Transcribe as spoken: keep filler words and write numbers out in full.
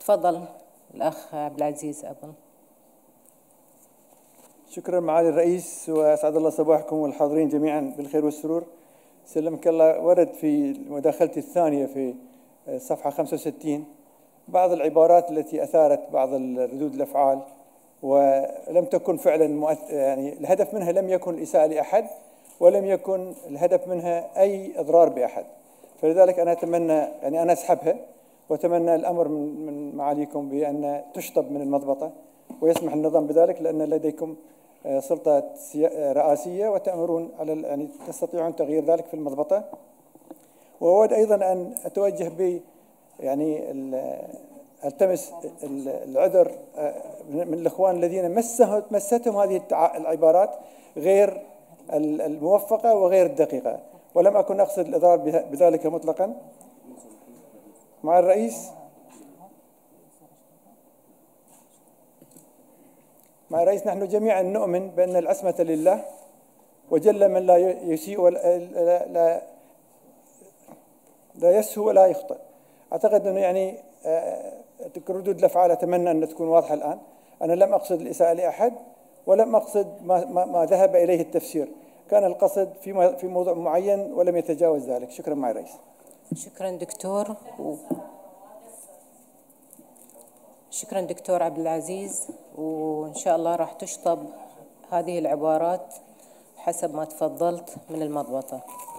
تفضل الأخ عبد العزيز أبو. شكرا معالي الرئيس، وأسعد الله صباحكم والحاضرين جميعا بالخير والسرور. سلمك الله، ورد في مداخلتي الثانية في صفحة خمسة وستين بعض العبارات التي أثارت بعض ردود الأفعال، ولم تكن فعلا مؤث... يعني الهدف منها لم يكن إساءة لأحد، ولم يكن الهدف منها أي إضرار بأحد. فلذلك أنا أتمنى يعني أنا أسحبها، وأتمنى الأمر من, من معاليكم بأن تشطب من المضبطة، ويسمح النظام بذلك، لأن لديكم سلطة رئاسية وتأمرون على يعني تستطيعون تغيير ذلك في المضبطة. وأود أيضا أن أتوجه ب يعني التمس العذر من الإخوان الذين مستهم هذه العبارات غير الموفقة وغير الدقيقة، ولم أكن أقصد الإضرار بذلك مطلقا. مع الرئيس مع الرئيس نحن جميعا نؤمن بأن العصمة لله، وجل من لا يسيء ولا لا, لا يسهو ولا يخطئ. أعتقد أنه يعني ردود الأفعال أتمنى أن تكون واضحة الآن. أنا لم أقصد الإساءة لأحد، ولم أقصد ما, ما, ما ذهب إليه التفسير، كان القصد في في موضوع معين ولم يتجاوز ذلك. شكرا معالي الرئيس. شكرا دكتور و... شكرا دكتور عبد العزيز، وإن شاء الله راح تشطب هذه العبارات حسب ما تفضلت من المضبطة.